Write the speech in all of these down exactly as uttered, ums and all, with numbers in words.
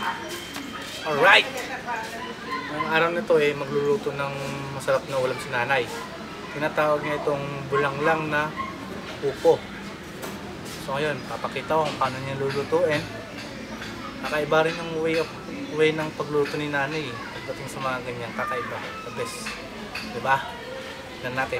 Alright! Ang araw nito eh, magluluto ng masarap na ulam si nanay. Tinatawag niya itong bulanglang na upo. So ngayon, papakita ko kung paano niya lulutuin. Kakaiba rin yung way, of, way ng pagluluto ni nanay. Pagdating sa mga ganyan, kakaiba. The best. Diba? Tignan natin.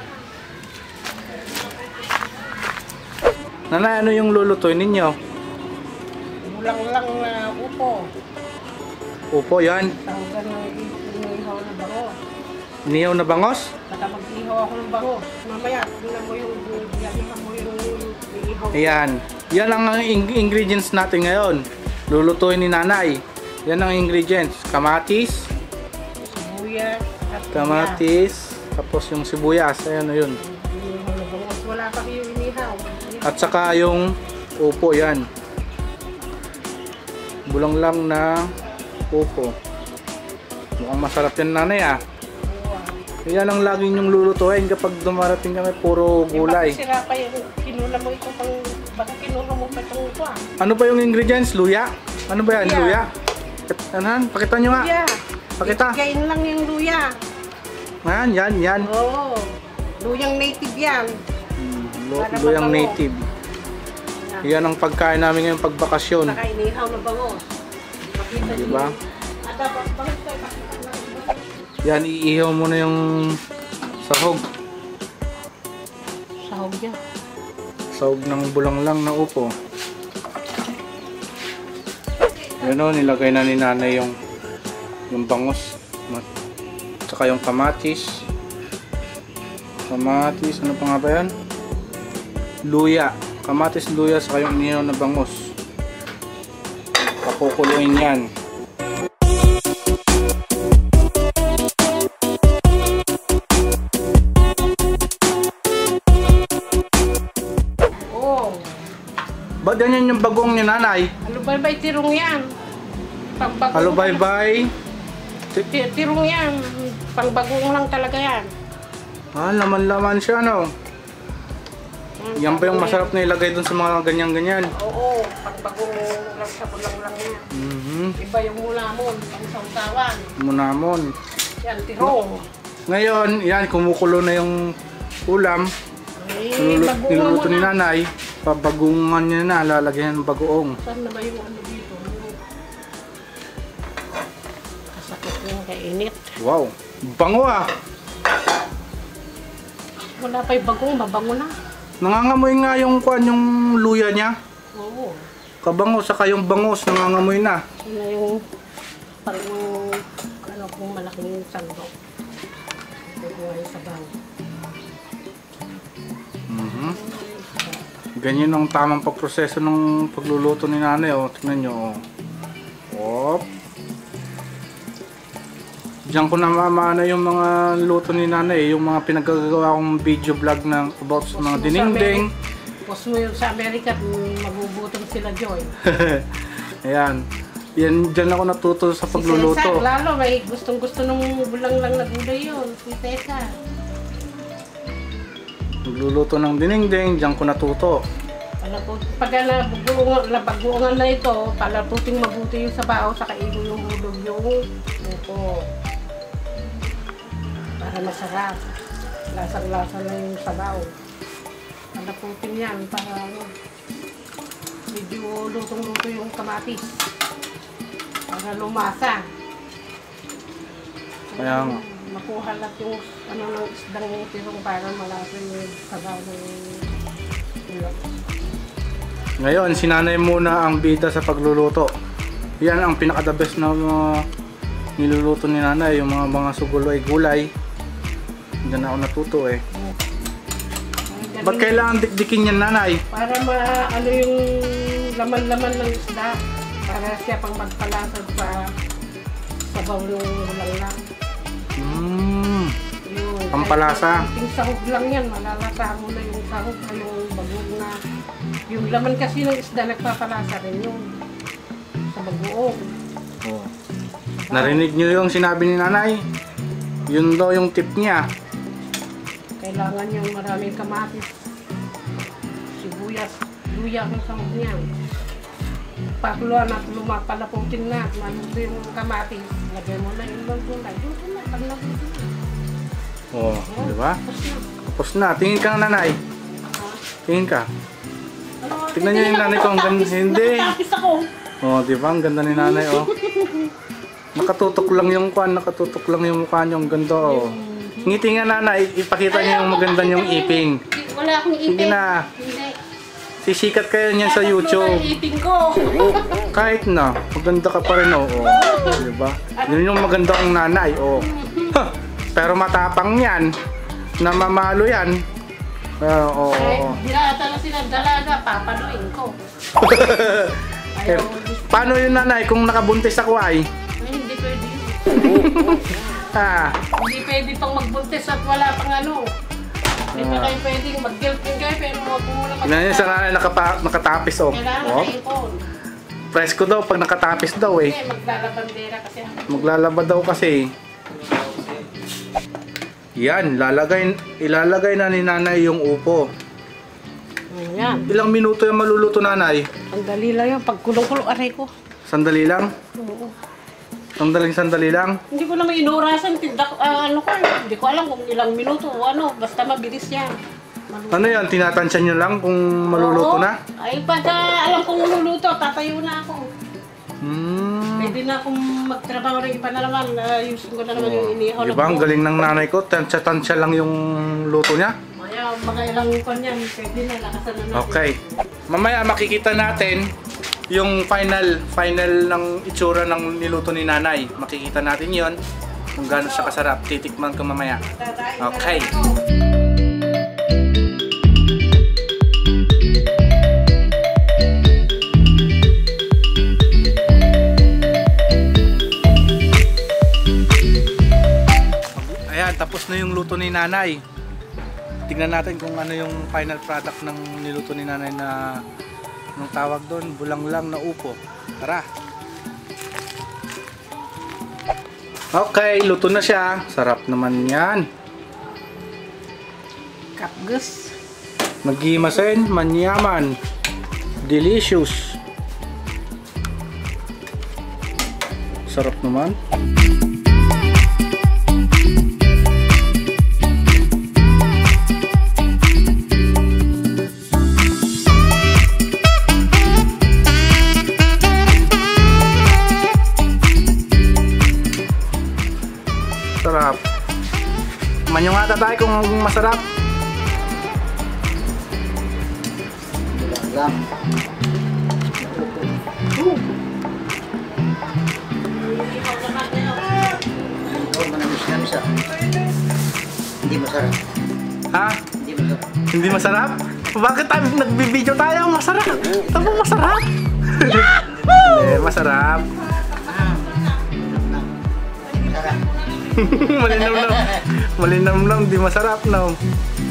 Nanay, ano yung lulutuin ninyo? Bulanglang na upo. Upo, yan. Tawag ng inihaw na bangos. Inihaw na bangos? Baka mag-ihaw ako ng bangos. Mamaya, tingnan mo yung inihaw mo yung inihaw. Ayan. Yan ang ing ingredients natin ngayon. Lulutuin ni nanay. Yan ang ingredients. Kamatis. Sibuyas. At Kamatis. Tapos yung sibuyas. Ayan o yun. Inihaw na bangos. Wala pa yung inihaw. At saka yung upo, yan. Bulanglang na upo. Mukhang masarap yan nanay ah. Yan ang laging yung lulutuin kapag dumarating kami, puro gulay. Bakit sira pa yung kinula mo ito pang, baka kinula mo pa itong ito ah. Ano ba yung ingredients? Luya? Ano ba yan? Luya? Ano? Pakita nyo nga. Luya. Pakita. Kain lang yung luya. Yan, yan, yan. Oo. Luyang native yan. Hmm, lu luyang native. Yan ang pagkain namin ngayong pagbakasyon. Saka inihaw na bangos. Makita diba? At dapat bangos tayo, pakita lang. Yan, iihaw mo na yung sahog. Sahog niya. Sahog ng bulanglang na upo. Yan o, nilagay na ni nanay yung yung bangos. Tsaka yung kamatis. Kamatis, ano pa nga ba yan? Luya. Kamatis, luya, saka yung inihaw na bangos. Pakukuluin yan. Oo. Ba't ganyan yung bagong ni nanay? Alubaybay tirong yan. Pangbagong Alubaybay. lang. Tirong yan. Pangbagong lang talaga yan. Ah, laman-laman siya, no? Yan ba yung masarap na ilagay dun sa mga ganyan-ganyan? Oo, pagbagong lang sa bulang-lang yan. Mm-hmm. Iba yung munamon, pangsawtawan. Munamon. Yan, tirong. Ngayon, yan, kumukulo na yung ulam. Eh, bagoong Niluluto ni muna. nanay. Pabagungan niya na, lalagyan ng bagoong. Saan na ba yung ano dito? Kasakit yung kainit. Wow, bango ah! Wala pa yung bagong, mabango na. Nangangamoy nga yung kuan, yung luya niya. Oo. Kabango, saka yung bangos, nangangamoy na. Yun na yung parang ano kung malaking sandok. Ito yung sabaw. Mm-hmm. Ganyan ang tamang pagproseso ng pagluluto ni nanay. Oh. Tingnan nyo. Oh. Diyan ko na mamana yung mga luto ni nanay. Yung mga pinagagawa kong video vlog ng about sa mga dinengdeng. Post mo yun sa Amerika, magugutom sila Joy. Ayan. Yan, dyan ako natuto sa pagluluto. Si Cesar, lalo, may gustong-gusto nung bulang-lang na gulay yun. Si Cesar. Pagluluto ng dinengdeng, dyan ko natuto. Pag nabaguungan na ito, palaputing mabuti yung sabaw, saka igo yung hulog yung upo. Para masarap. Lasang-lasa na yung sabaw. Palaputing yan para ano, medyo lutong-luto yung kamatis. Para lumasa. Kaya nga. Makuha lang yung ano ng isdang tirong para malasa yung sabaw ng ulo. Ngayon, sinanay muna ang bida sa pagluluto. Yan ang pinaka-the best na uh, niluluto ni nanay, yung mga mga sugulay-gulay. Diyan ako natuto eh. Ba't kailangan dikdikin yan nanay? Para ma-ano yung laman-laman ng isda. Para siya pang magpalasad sa sabaw ng bulang-lang. Mmm, pampalasa. Yung sahog lang yan, malalasa mo na yung sahog na yung bagong na. Yung laman kasi ng isda nagpapalasa rin yung sa bagoong. Oh. Narinig nyo yung sinabi ni nanay? Yun daw yung tip niya. Kailangan yung maraming kamatis, sibuyas, luya ang sahog niya. magpakuluan at lumapalaputin na. Maluto yung kamatis. Lagay mo na yung gulay. Luto na. Pag naluto na. Oh, Oh, di ba? tapos na. Tapos na. Tingin ka nga, nanay. Tingin ka. Ano, Tignan niyo yung nanay ko. Ang ganda. Hindi. Nakatapis ako. Oh, di ba? Ang ganda ni nanay, oh. Nakatutok lang yung kwan. Nakatutok lang yung mukha niyo. Ang ganda, oh. Ngiti nga, nanay. Ipakita niyo yung maganda yung iping. Wala akong ipin. Hindi na. Hindi. Sisikat kayo niyan sa YouTube. Tatlo na ipin ko. Kahit na. Maganda ka pa rin, oh. Oh. Di ba? Yun yung maganda kong nanay, oh. Pero matapang yan. Namamalo yan. Uh, oo. Eh, dinata na sila dalaga, papaluin ko. Eh, Ayaw. paano yun, nanay, kung nakabuntis ako ay? Ay, hindi pwede yun. Ah, Hindi pwede pang magbuntis at wala pang ano. Hindi pa Ah. kayo pwedeng mag-guilting kayo, pero huwag mo muna mag- tingnan niyo sa nanay nakapa, nakatapis, oh. Kailangan Oh. nakaipon. Presko daw pag nakatapis daw, eh. Hindi, maglalabandera kasi ako. Maglalaba daw kasi. Yan, lalagay, ilalagay na ni nanay yung upo. Ayan. Ilang minuto yung maluluto, nanay? Ang dali lang yun. Pag kulong-kulong aray ko. Sandali lang? Oo. Sandaling sandali lang? Hindi ko naman inurasan. Tindak, ah, ano ko. Hindi ko alam kung ilang minuto o ano. Basta mabilis yan. Maluto. Ano yan, tinatansya nyo lang kung maluluto Oo. na? Ay, pagka alam kong luluto, tatayo na ako. Hmm. Pwede na akong magtrabaho ng iba na naman. Ayusin ko na naman yung inihaw Di ba, ang galing ng nanay ko, tansya-tansya lang yung luto niya. Kaya mga ilang kon yan, pwede na, lakasan na natin. Okay. Mamaya makikita natin yung final final ng itsura ng niluto ni nanay. Makikita natin yon kung gaano siya kasarap. Titikman ko mamaya. Tatayin na Okay. lang ako. Ayan, tapos na yung luto ni nanay. Tingnan natin kung ano yung final product ng niluto ni nanay na anong tawag doon, bulanglang na upo. Tara. Okay, luto na siya. Sarap naman yan. Kapgus. Magimasen, manyaman. Delicious. Sarap naman. Sarap. Manyo nga tatay kung masarap. Lang. Oh, manamis na misa. Hindi masarap. Ha? Hindi masarap. Hindi masarap? Bakit tayo nagbibideo tayo? Masarap. Tama masarap. Eh, masarap. Ah, na. Masarap. Malinam lang. Malinam lang, di masarap no.